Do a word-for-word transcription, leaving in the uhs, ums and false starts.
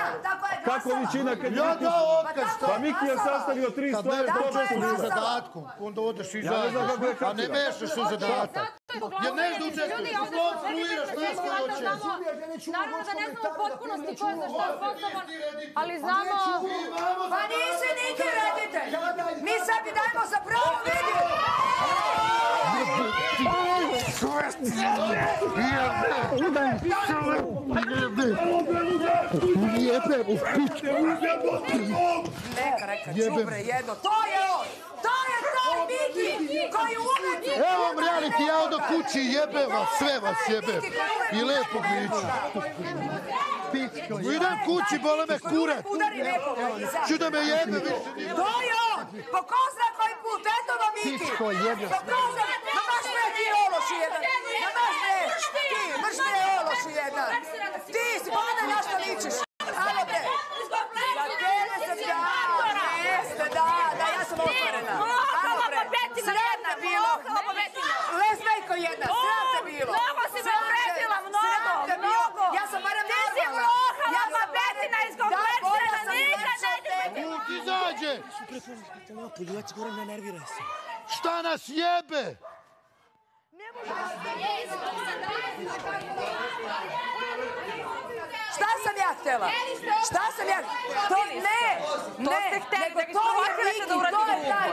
Kako većina kad je... Ja dao otkaz. Pa Miki je sastavio tri stvari. Kad ne učestvuješ u zadatku, onda odeš i zajedno. A ne mešaš u zadatak. Jer ne da učestvuješ, konstruiraš nas koji hoćeš. Naravno da ne znamo u potpunosti ko je za šta sposoban, ali znamo... Pa nisi niti reditelj. Mi sebi dajemo za pravo vidjeti. Jebe mu pičku. Neka, reka, čubre, jedno. To je on! To je taj Miki koji uvek... Evo vam reality, ja odo kući jebe vas, sve vas jebe. I lepo biću. Idem kući, bole me kure. Ću da me jebe više. To je on! Po ko zna koji put, eto vam Miki! Po ko zna... Ma baš me ti ološi jedan! Ma baš me! Ti, baš me ološi jedan! Ti si, pogledaj na što ličiš! Alo bre! Za tebe se dao! Jeste, da, da, ja sam otvorena! Alo bre! Sram te bilo! Lesbejko jedna, sram te bilo! Mnogo si me uvredila, mnogo, mnogo! Ja sam barem normalna! Ti si lohala, papetina iskompleksirana, nikad neće biti! Vuk izađe! Poljuvac, Goran, ne nerviraj se. Šta nas jebe? Šta sam ja htjela? Šta sam ja... To ne! Ne! Nego to je Miki, to je taj